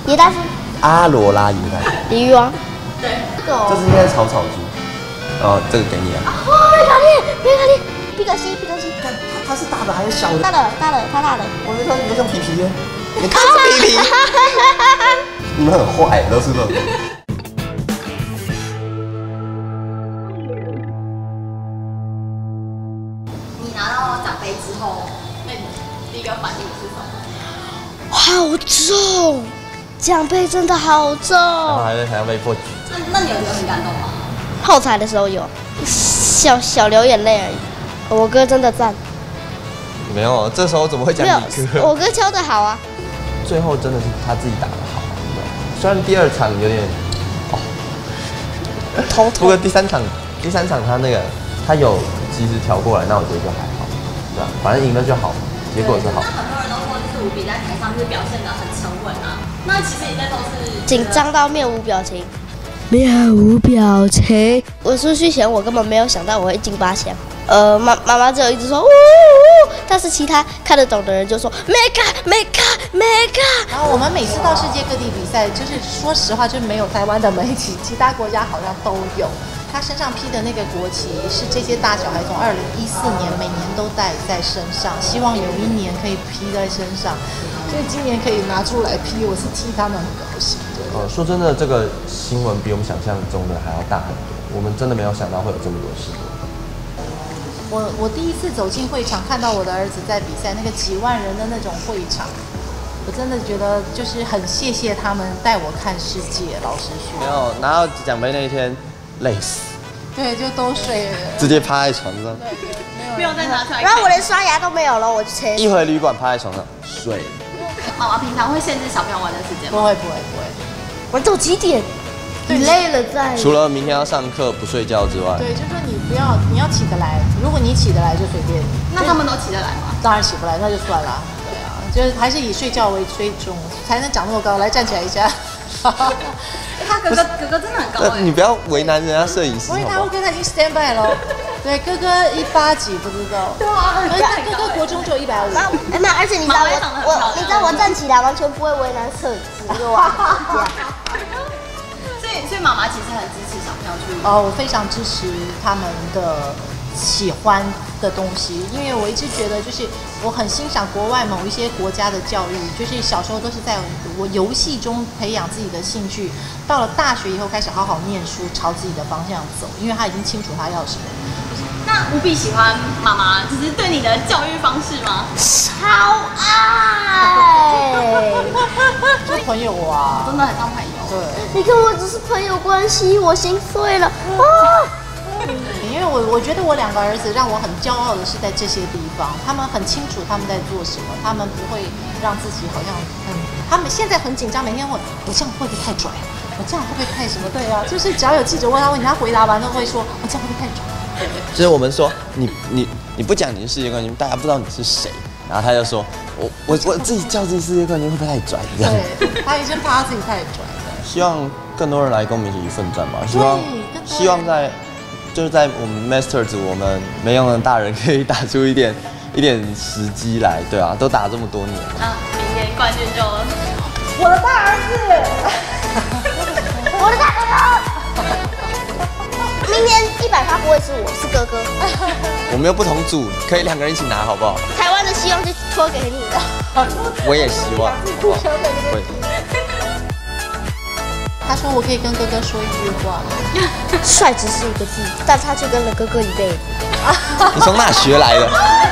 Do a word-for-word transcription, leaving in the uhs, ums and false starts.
野大夫。 阿罗拉野大夫。 鲤鱼王。对。 这是应该草草猪。哦，这个给你啊。 哦，贝卡利，贝卡利，皮可西，皮可西。 看它它是大的还是小的？ 大的，大的，它大的。 我觉得它比较像皮皮耶。你看是皮皮。你们很坏，都是这种。 你拿到奖杯之后，那你第一个反应是什么？ 好重，奖杯真的好重。然后还会还要被迫举着。 那那你有觉得很感动吗？ 后台的时候有，小小流眼泪而已。我哥真的赞。 没有，这时候怎么会讲你哥？ 我哥敲得好啊。 最后真的是他自己打得好，虽然第二场有点哦， 头痛。 不过第三场，第三场他那个他有及时调过来，那我觉得就还好，对吧？反正赢了就好，结果是好。 那很多人都说，就是伍比在台上是表现得很沉稳啊。那其实你那时候是紧张到面无表情。面无表情。我出去前我根本没有想到我会进八强。呃，妈妈妈只有一直说呜呜，但是其他看得懂的人就说没看没看没看。 然后我们每次到世界各地比赛，就是说实话，就是没有台湾的媒体，其他国家好像都有。他身上披的那个国旗是这些大小孩从二零一四年每年都带在身上，希望有一年可以披在身上，所以今年可以拿出来披，我是替他们很高兴。 呃，说真的，这个新闻比我们想象中的还要大很多，我们真的没有想到会有这么多新闻。 我我第一次走进会场，看到我的儿子在比赛，那个几万人的那种会场，我真的觉得就是很谢谢他们带我看世界。老实说， 没有拿到奖杯那一天，累死。 对，就都睡了， 直接趴在床上， 没有再拿出来。 然后我连刷牙都没有了，我就直接一回旅馆趴在床上睡。 妈妈平常会限制小朋友玩的时间吗？ 不会不会不会， 玩到几点？你累了再。 除了明天要上课不睡觉之外， 对，就是说你不要，你要起得来。如果你起得来就随便。 那他们都起得来吗？ 当然起不来，那就算了。对啊，就是还是以睡觉为最重，才能长那么高。来，站起来一下。 他哥哥哥哥真的很高哎、欸！ 你不要为难人家摄影师。 因为他 OK， 他已经 stand by 了。对，哥哥一八几不知道。 对啊， 哥哥国中就一百五。 哎妈，而且你知道我我你知道我站起来完全不会为难摄影师，就哇这样。 所以所以妈妈其实很支持小朋友去。 哦，我非常支持他们的喜欢的东西，因为我一直觉得，就是我很欣赏国外某一些国家的教育，就是小时候都是在我游戏中培养自己的兴趣，到了大学以后开始好好念书，朝自己的方向走，因为他已经清楚他要什么。 那伍比喜欢妈妈就是对你的教育方式吗？ 超爱， 做朋友啊， 真的很像朋友。 对， 你跟我只是朋友关系，我心碎了啊！ 因为我我觉得我两个儿子让我很骄傲的是在这些地方，他们很清楚他们在做什么，他们不会让自己好像很，他们现在很紧张，每天问我这样会不会太拽，我这样会不会太什么？对啊，就是只要有记者问他问题，他回答完都会说我这样会不会太拽？ 就是我们说你你你不讲你是世界冠军，大家不知道你是谁，然后他就说我我我自己叫自己世界冠军会不会太拽？这样， 对，他已经怕自己太拽了。 希望更多人来跟我们一起奋战吧，希望希望在。就是在我们 Masters， 我们没用的大人可以打出一点一点时机来，对啊，都打这么多年。 那明年冠军就我的大儿子， 我的大哥哥。明年一百趴不会是我，是哥哥。 我们又不同组，可以两个人一起拿，好不好？ 台湾的希望就托给你了。 我也希望。会。 他说：“我可以跟哥哥说一句话吗？ 帅只是一个字，但他却跟了哥哥一辈子。 你从哪学来的？